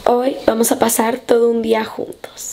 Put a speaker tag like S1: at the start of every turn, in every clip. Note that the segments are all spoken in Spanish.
S1: Hoy vamos a pasar todo un día juntos.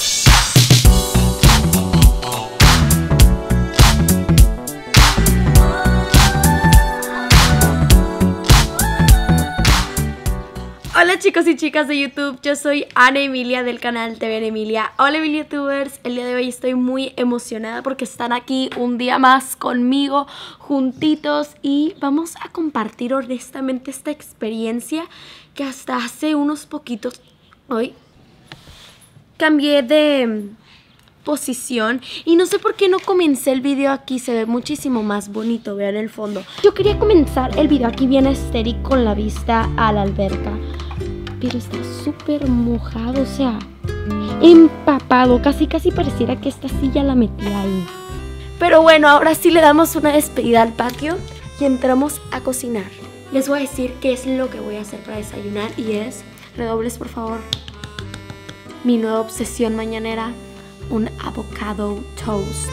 S1: Hola chicos y chicas de YouTube, yo soy Ana Emilia del canal TV Emilia. Hola YouTubers, el día de hoy estoy muy emocionada porque están aquí un día más conmigo, juntitos, y vamos a compartir honestamente esta experiencia que hasta hace unos poquitos hoy cambié de posición y no sé por qué no comencé el video aquí. Se ve muchísimo más bonito, vean el fondo. Yo quería comenzar el video aquí bien estético con la vista a la alberca, pero está súper mojado, o sea, empapado. Casi pareciera que esta silla la metí ahí. Pero bueno, ahora sí le damos una despedida al patio y entramos a cocinar. Les voy a decir qué es lo que voy a hacer para desayunar y es, redobles por favor, mi nueva obsesión mañanera, un avocado toast.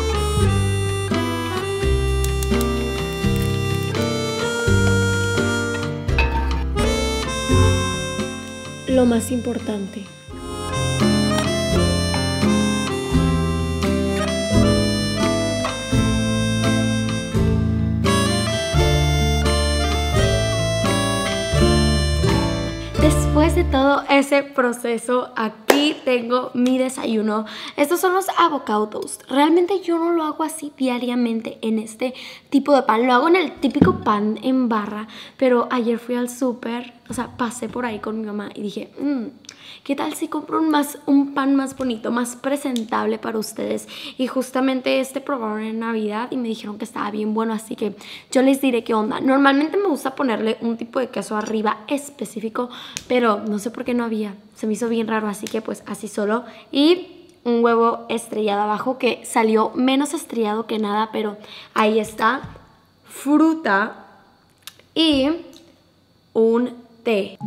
S1: Lo más importante. Después de todo ese proceso, aquí tengo mi desayuno. Estos son los avocado toast. Realmente yo no lo hago así diariamente en este tipo de pan. Lo hago en el típico pan en barra. Pero ayer fui al súper, o sea, pasé por ahí con mi mamá y dije, ¿qué tal si compro un pan más bonito, más presentable para ustedes? Y justamente probaron en Navidad y me dijeron que estaba bien bueno, así que yo les diré qué onda. Normalmente me gusta ponerle un tipo de queso arriba específico, pero no sé por qué no había. Se me hizo bien raro, así que pues así solo. Y un huevo estrellado abajo que salió menos estrellado que nada, pero ahí está. Fruta y un té.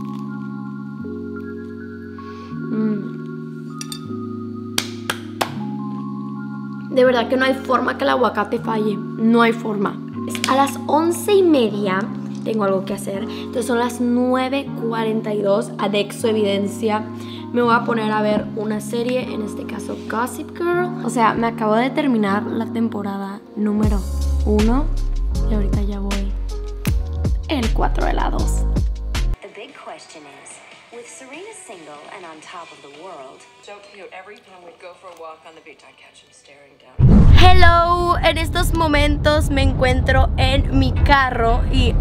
S1: De verdad que no hay forma que el aguacate falle. No hay forma. A las 11:30 tengo algo que hacer. Entonces son las 9:42. Adexo evidencia. Me voy a poner a ver una serie, en este caso Gossip Girl. O sea, me acabo de terminar la temporada número 1 y ahorita ya voy el 4 de la 2.
S2: The big question is, with Serena single and on top of the world,
S3: So cute. Every time we'd go for a walk on the beach, I'd catch him staring down.
S1: Hello, en estos momentos me encuentro en mi carro y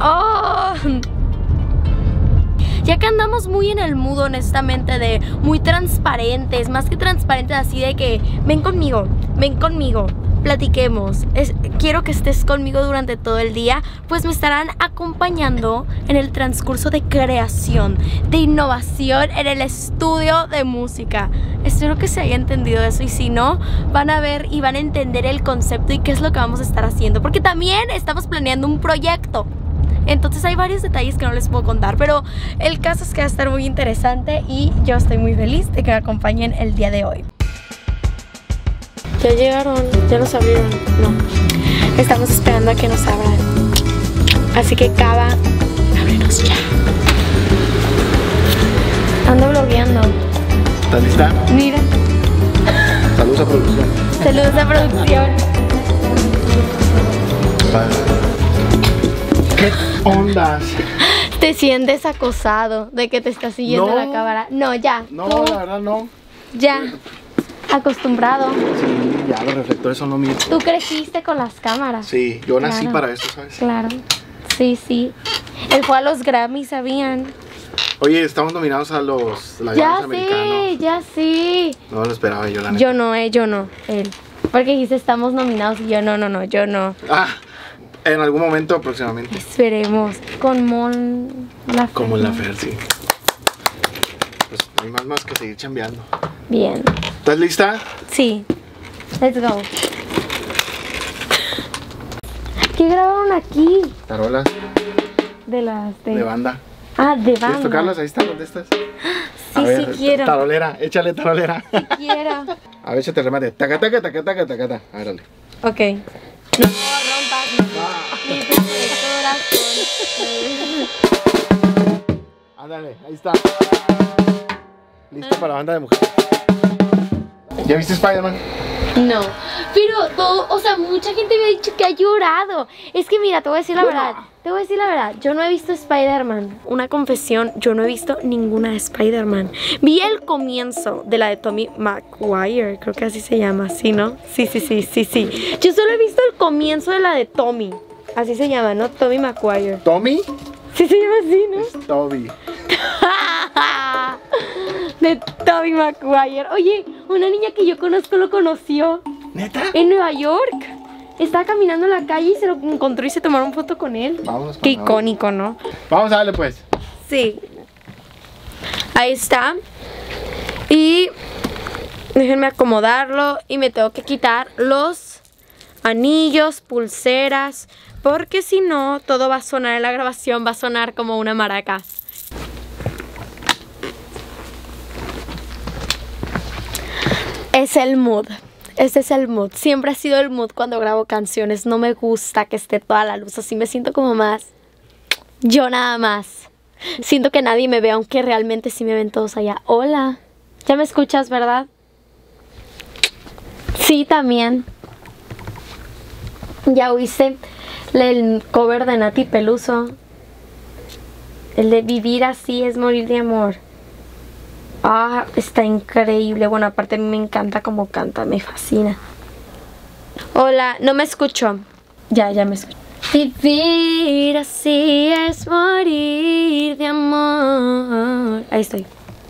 S1: ya que andamos muy en el mood, honestamente, de muy transparentes, más que transparentes, así de que ven conmigo, platiquemos, quiero que estés conmigo durante todo el día, pues me estarán acompañando en el transcurso de creación, de innovación en el estudio de música. Espero que se haya entendido eso, y si no, van a ver y van a entender el concepto y qué es lo que vamos a estar haciendo, porque también estamos planeando un proyecto. Entonces hay varios detalles que no les puedo contar, pero el caso es que va a estar muy interesante y yo estoy muy feliz de que me acompañen el día de hoy. Ya llegaron, ya nos abrieron. No, estamos esperando a que nos abran. Así que Cava, ábrenos ya. Ando blogueando.
S4: ¿Estás lista?
S1: Mira.
S4: Saludos a producción.
S1: Saludos a producción.
S4: ¿Qué ondas?
S1: ¿Te sientes acosado de que te está siguiendo la cámara? No, ya.
S4: No,
S1: tú,
S4: la verdad no.
S1: ya. Acostumbrado.
S4: Sí, ya los reflectores son lo mismo.
S1: Tú creciste con las cámaras.
S4: Sí, yo nací
S1: Claro.
S4: para esto, ¿sabes?
S1: Claro. Sí. Él fue a los Grammy, ¿sabían?
S4: Oye, estamos nominados a los Lagartos Americanos.
S1: Ya sí.
S4: No lo esperaba yo, la neta.
S1: Yo no, él. Porque dice estamos nominados y yo no, yo no.
S4: Ah, en algún momento próximamente.
S1: Esperemos. Con Mon Laferte.
S4: Como en la Fer, sí. Pues no hay más que seguir chambeando.
S1: Bien.
S4: ¿Estás lista?
S1: Sí. Let's go. ¿Qué grabaron aquí?
S4: Tarolas
S1: De las
S4: de banda.
S1: Ah, de banda.
S4: ¿Quieres tocarlas? Ahí están, ¿dónde estás?
S1: Sí, sí quiero.
S4: Tarolera, échale tarolera.
S1: Quiero.
S4: A ver, échate remate. Taca, taca, taca, taca, taca, taca. A ver, dale.
S1: Ok. No rompas mi corazón.
S4: Ándale, ahí está. Listo para la banda de mujeres. ¿Ya viste Spider-Man?
S1: No, pero todo, o sea, mucha gente me ha dicho que ha llorado. Es que mira, te voy a decir la verdad. Te voy a decir la verdad, yo no he visto Spider-Man. Una confesión, yo no he visto ninguna de Spider-Man. Vi el comienzo de la de Tobey Maguire, creo que así se llama, ¿sí, no? Sí. Yo solo he visto el comienzo de la de Tommy. Así se llama, ¿no? Tobey Maguire.
S4: ¿Tommy?
S1: Sí se llama así, ¿no?
S4: Es Toby.
S1: De Tobey Maguire. Oye, una niña que yo conozco lo conoció.
S4: ¿Neta?
S1: En Nueva York. Estaba caminando en la calle y se lo encontró y se tomaron foto con él.
S4: Vámonos.
S1: Qué icónico, ¿no?
S4: Vamos a darle pues.
S1: Sí. Ahí está. Y déjenme acomodarlo. Y me tengo que quitar los anillos, pulseras, porque si no, todo va a sonar en la grabación. Va a sonar como una maraca. Es el mood. Este es el mood. Siempre ha sido el mood cuando grabo canciones. No me gusta que esté toda la luz. Así me siento como más yo nada más. Siento que nadie me ve, aunque realmente sí me ven todos allá. Hola. ¿Ya me escuchas, verdad? Sí, también. ¿Ya oíste el cover de Nati Peluso? El de Vivir así es morir de amor. Ah, está increíble. Bueno, aparte a mí me encanta cómo canta, me fascina. Hola, no me escucho. Ya me escucho. Vivir así es morir de amor. Ahí estoy.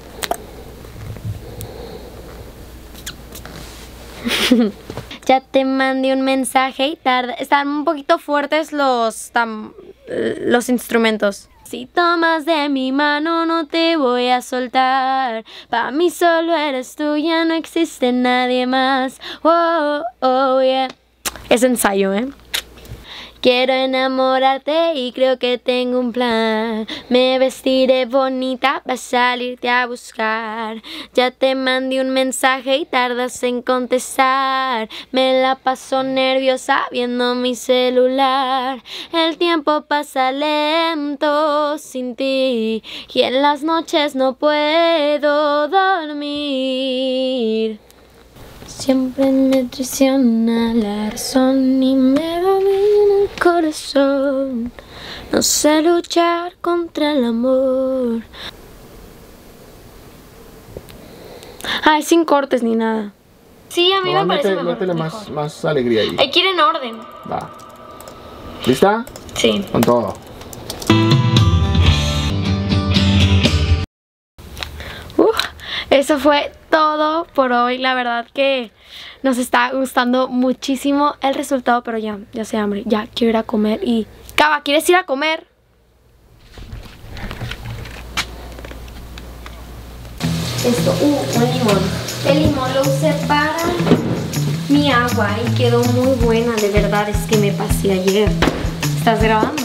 S1: Ya te mandé un mensaje y tarda. Están un poquito fuertes los instrumentos. Si tomas de mi mano no te voy a soltar. Pa' mí solo eres tú, ya no existe nadie más. Oh, yeah. Es ensayo, ¿eh? Quiero enamorarte y creo que tengo un plan. Me vestiré bonita para salirte a buscar. Ya te mandé un mensaje y tardas en contestar. Me la paso nerviosa viendo mi celular. El tiempo pasa lento sin ti y en las noches no puedo dormir. Siempre me traiciona la razón y me domina el corazón. No sé luchar contra el amor. Ay, sin cortes ni nada. Sí, a mí me parece mejor.
S4: Métele más alegría ahí.
S1: Hay que ir en orden.
S4: Va. ¿Lista?
S1: Sí.
S4: Con todo.
S1: Eso fue todo por hoy. La verdad que nos está gustando muchísimo el resultado, pero ya sé hambre. Ya quiero ir a comer y... Cava, ¿quieres ir a comer? Esto, un limón. El limón lo usé para mi agua y quedó muy buena. De verdad, es que me pasé ayer. ¿Estás grabando?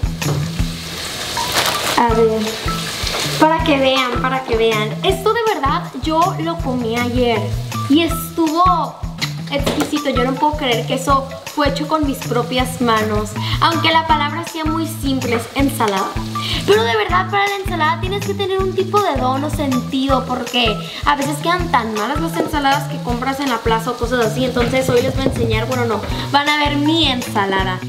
S1: A ver... Para que vean. Esto de verdad yo lo comí ayer y estuvo exquisito. Yo no puedo creer que eso fue hecho con mis propias manos. Aunque la palabra sea muy simple, es ensalada. Pero de verdad para la ensalada tienes que tener un tipo de don o sentido, porque a veces quedan tan malas las ensaladas que compras en la plaza o cosas así. Entonces hoy les voy a enseñar, bueno no, van a ver mi ensalada.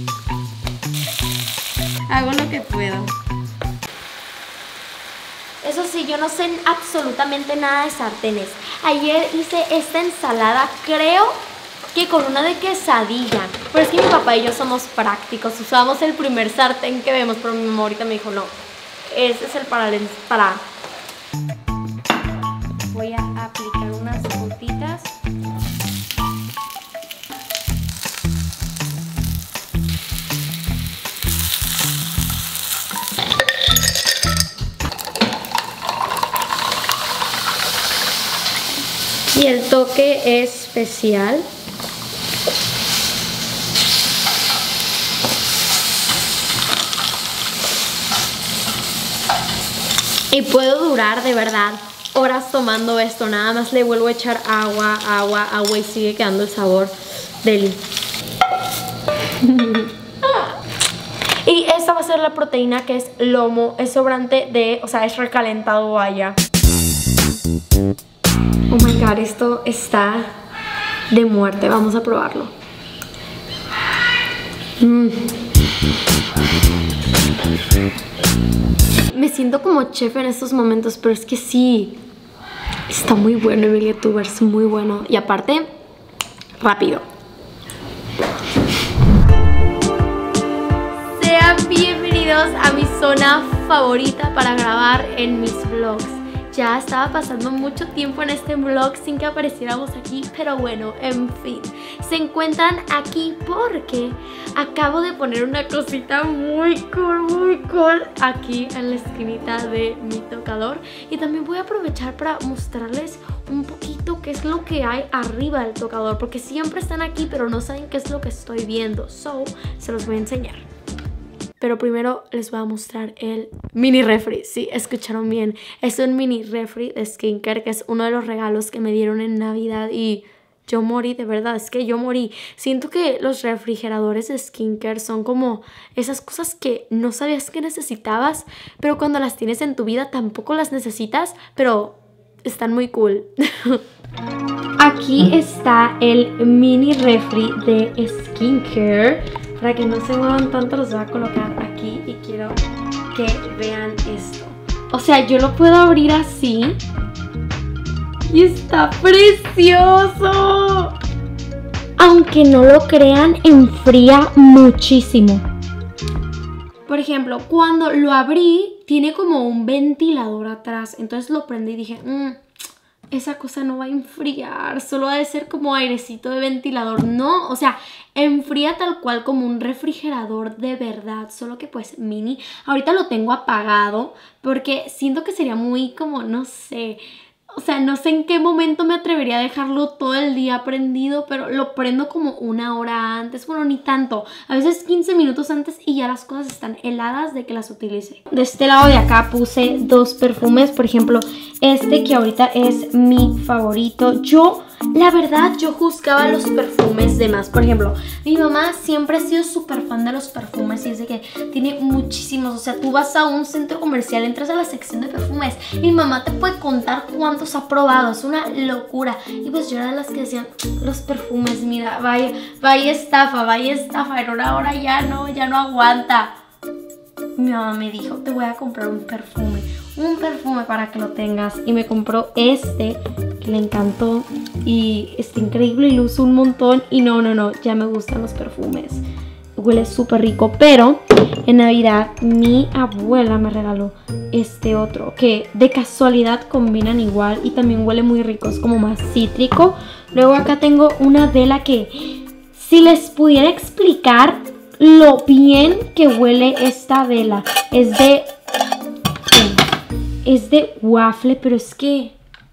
S1: Hago lo que puedo. Eso sí, yo no sé absolutamente nada de sartenes. Ayer hice esta ensalada, creo que con una de quesadilla. Pero es que mi papá y yo somos prácticos. Usamos el primer sartén que vemos, pero mi mamá ahorita me dijo, no, ese es el para... Voy a aplicar unas gotitas. Y el toque especial. Y puedo durar de verdad horas tomando esto. Nada más le vuelvo a echar agua y sigue quedando el sabor deli. Y esta va a ser la proteína que es lomo, es sobrante de, o sea, es recalentado, vaya. Oh my god, esto está de muerte, vamos a probarlo. Me siento como chef en estos momentos, pero es que sí, está muy bueno, Emilia Tubers, muy bueno. Y aparte, rápido. Sean bienvenidos a mi zona favorita para grabar en mis vlogs. Ya estaba pasando mucho tiempo en este vlog sin que apareciéramos aquí, pero bueno, en fin. Se encuentran aquí porque acabo de poner una cosita muy cool aquí en la esquinita de mi tocador. Y también voy a aprovechar para mostrarles un poquito qué es lo que hay arriba del tocador, porque siempre están aquí pero no saben qué es lo que estoy viendo. So, se los voy a enseñar. Pero primero les voy a mostrar el mini refri. Sí, escucharon bien. Es un mini refri de skincare que es uno de los regalos que me dieron en Navidad y yo morí, de verdad, es que yo morí. Siento que los refrigeradores de skincare son como esas cosas que no sabías que necesitabas, pero cuando las tienes en tu vida tampoco las necesitas, pero están muy cool. Aquí está el mini refri de skincare. Para que no se muevan tanto los voy a colocar aquí y quiero que vean esto. O sea, yo lo puedo abrir así y está precioso. Aunque no lo crean, enfría muchísimo. Por ejemplo, cuando lo abrí, tiene como un ventilador atrás. Entonces lo prendí y dije, esa cosa no va a enfriar, solo ha de ser como airecito de ventilador. No, o sea, enfría tal cual como un refrigerador de verdad, solo que pues mini. Ahorita lo tengo apagado porque siento que sería muy como, no sé, o sea, no sé en qué momento me atrevería a dejarlo todo el día prendido, pero lo prendo como una hora antes, bueno, ni tanto, a veces 15 minutos antes y ya las cosas están heladas de que las utilice. De este lado de acá puse dos perfumes, por ejemplo, este que ahorita es mi favorito. La verdad, yo juzgaba los perfumes de más. Por ejemplo, mi mamá siempre ha sido súper fan de los perfumes y es de que tiene muchísimos. O sea, tú vas a un centro comercial, entras a la sección de perfumes y mi mamá te puede contar cuántos ha probado. Es una locura. Y pues yo era de las que decían, los perfumes, mira, vaya estafa. En una hora ya no aguanta. Mi mamá me dijo, te voy a comprar un perfume para que lo tengas. Y me compró este, que le encantó y está increíble y lo uso un montón. Y no, ya me gustan los perfumes. Huele súper rico, pero en Navidad mi abuela me regaló este otro que de casualidad combinan igual y también huele muy rico, es como más cítrico. Luego acá tengo una vela que, si les pudiera explicar lo bien que huele esta vela, es de waffle, pero es que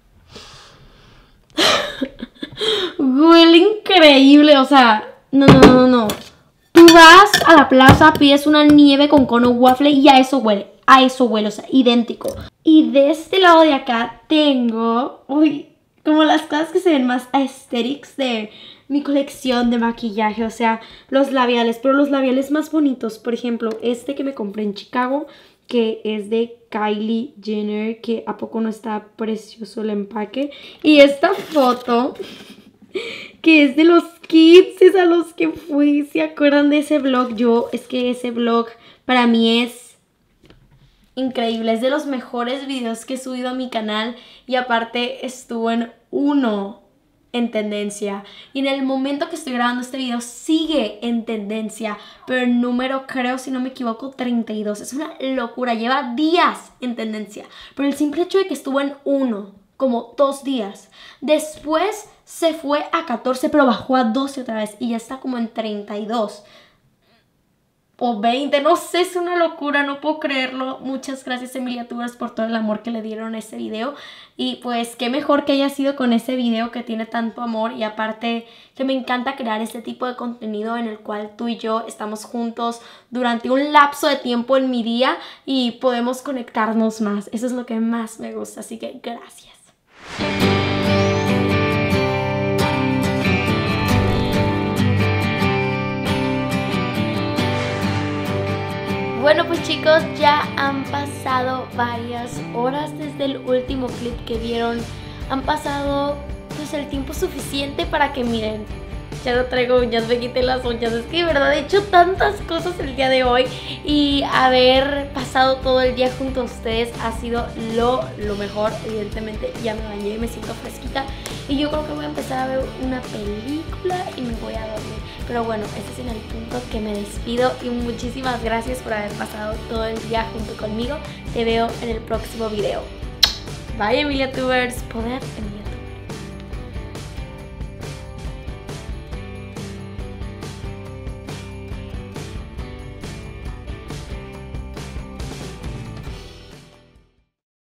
S1: huele increíble. O sea, no. Tú vas a la plaza, pides una nieve con cono waffle y a eso huele, o sea, idéntico. Y de este lado de acá tengo, como las cosas que se ven más aesthetics de mi colección de maquillaje, o sea, los labiales, pero los labiales más bonitos. Por ejemplo, este que me compré en Chicago, que es de Kylie Jenner, que a poco no está precioso el empaque. Y esta foto, que es de los kids a los que fui. ¿Se acuerdan de ese vlog? Es que ese vlog para mí es increíble. Es de los mejores videos que he subido a mi canal. Y aparte estuvo en 1 en tendencia. Y en el momento que estoy grabando este video sigue en tendencia. Pero el número, creo, si no me equivoco, 32. Es una locura. Lleva días en tendencia. Pero el simple hecho de que estuvo en 1, como 2 días. Después se fue a 14, pero bajó a 12 otra vez. Y ya está como en 32. O 20, no sé, es una locura, no puedo creerlo. Muchas gracias, Emilia Tubers, por todo el amor que le dieron a ese video. Y pues qué mejor que haya sido con ese video que tiene tanto amor. Y aparte que me encanta crear este tipo de contenido en el cual tú y yo estamos juntos durante un lapso de tiempo en mi día y podemos conectarnos más. Eso es lo que más me gusta, así que gracias. Bueno, pues chicos, ya han pasado varias horas desde el último clip que vieron. Han pasado pues el tiempo suficiente para que miren. Ya no traigo uñas, me quité las uñas. Es que de verdad he hecho tantas cosas el día de hoy. Y haber pasado todo el día junto a ustedes ha sido lo mejor. Evidentemente ya me bañé y me siento fresquita. Y yo creo que voy a empezar a ver una película y me voy a dormir. Pero bueno, este es en el punto que me despido. Y muchísimas gracias por haber pasado todo el día junto conmigo. Te veo en el próximo video. Bye, EmiliaTubers. Poder en